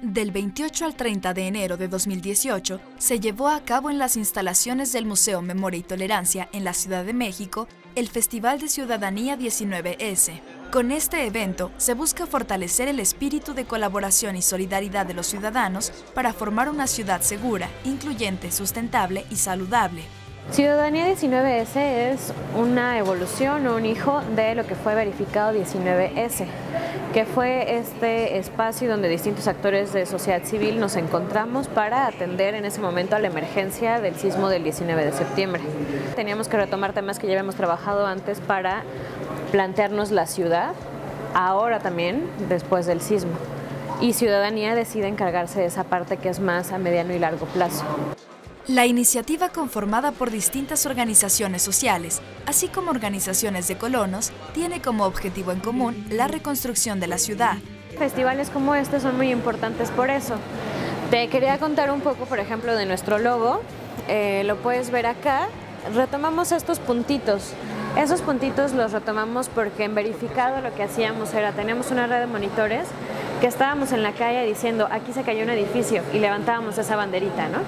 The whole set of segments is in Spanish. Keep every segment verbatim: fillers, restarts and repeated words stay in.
Del veintiocho al treinta de enero de dos mil dieciocho, se llevó a cabo en las instalaciones del Museo Memoria y Tolerancia en la Ciudad de México el Festival de Ciudadanía diecinueve ese. Con este evento se busca fortalecer el espíritu de colaboración y solidaridad de los ciudadanos para formar una ciudad segura, incluyente, sustentable y saludable. Ciudadanía diecinueve ese es una evolución o un hijo de lo que fue Verificado diecinueve ese, que fue este espacio donde distintos actores de sociedad civil nos encontramos para atender en ese momento a la emergencia del sismo del diecinueve de septiembre. Teníamos que retomar temas que ya habíamos trabajado antes para plantearnos la ciudad, ahora también después del sismo. Y Ciudadanía decide encargarse de esa parte que es más a mediano y largo plazo. La iniciativa, conformada por distintas organizaciones sociales, así como organizaciones de colonos, tiene como objetivo en común la reconstrucción de la ciudad. Festivales como este son muy importantes por eso. Te quería contar un poco, por ejemplo, de nuestro logo. Eh, lo puedes ver acá. Retomamos estos puntitos. Esos puntitos los retomamos porque en Verificado lo que hacíamos era, teníamos una red de monitores que estábamos en la calle diciendo, aquí se cayó un edificio, y levantábamos esa banderita, ¿no?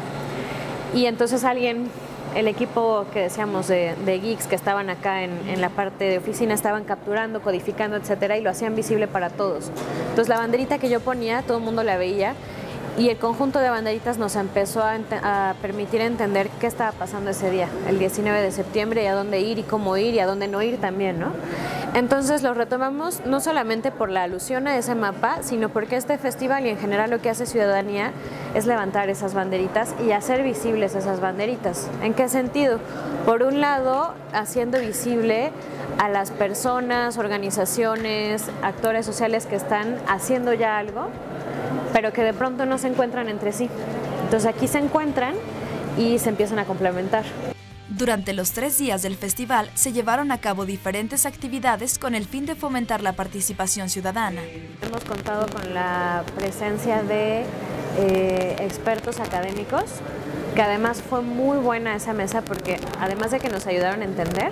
Y entonces alguien, el equipo que decíamos de, de geeks que estaban acá en, en la parte de oficina, estaban capturando, codificando, etcétera, y lo hacían visible para todos. Entonces la banderita que yo ponía, todo el mundo la veía, y el conjunto de banderitas nos empezó a, a permitir entender qué estaba pasando ese día, el diecinueve de septiembre, y a dónde ir y cómo ir y a dónde no ir también, ¿no? Entonces lo retomamos no solamente por la alusión a ese mapa, sino porque este festival y en general lo que hace Ciudadanía es levantar esas banderitas y hacer visibles esas banderitas. ¿En qué sentido? Por un lado, haciendo visible a las personas, organizaciones, actores sociales que están haciendo ya algo, pero que de pronto no se encuentran entre sí. Entonces aquí se encuentran y se empiezan a complementar. Durante los tres días del festival se llevaron a cabo diferentes actividades con el fin de fomentar la participación ciudadana. Hemos contado con la presencia de eh, expertos académicos, que además fue muy buena esa mesa porque además de que nos ayudaron a entender,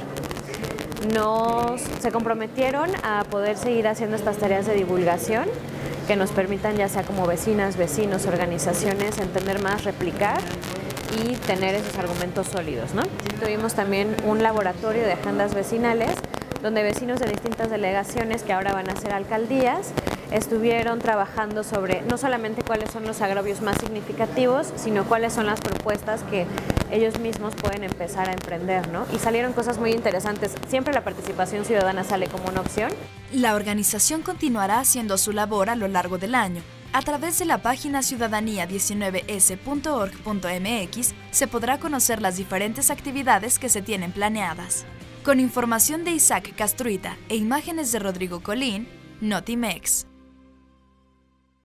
nos, se comprometieron a poder seguir haciendo estas tareas de divulgación que nos permitan, ya sea como vecinas, vecinos, organizaciones, entender más, replicar y tener esos argumentos sólidos, ¿no? Tuvimos también un laboratorio de agendas vecinales donde vecinos de distintas delegaciones que ahora van a ser alcaldías estuvieron trabajando sobre no solamente cuáles son los agravios más significativos, sino cuáles son las propuestas que ellos mismos pueden empezar a emprender, ¿no? Y salieron cosas muy interesantes. Siempre la participación ciudadana sale como una opción. La organización continuará haciendo su labor a lo largo del año. A través de la página ciudadanía diecinueve ese punto org punto mx se podrá conocer las diferentes actividades que se tienen planeadas. Con información de Isaac Castruita e imágenes de Rodrigo Colín, Notimex.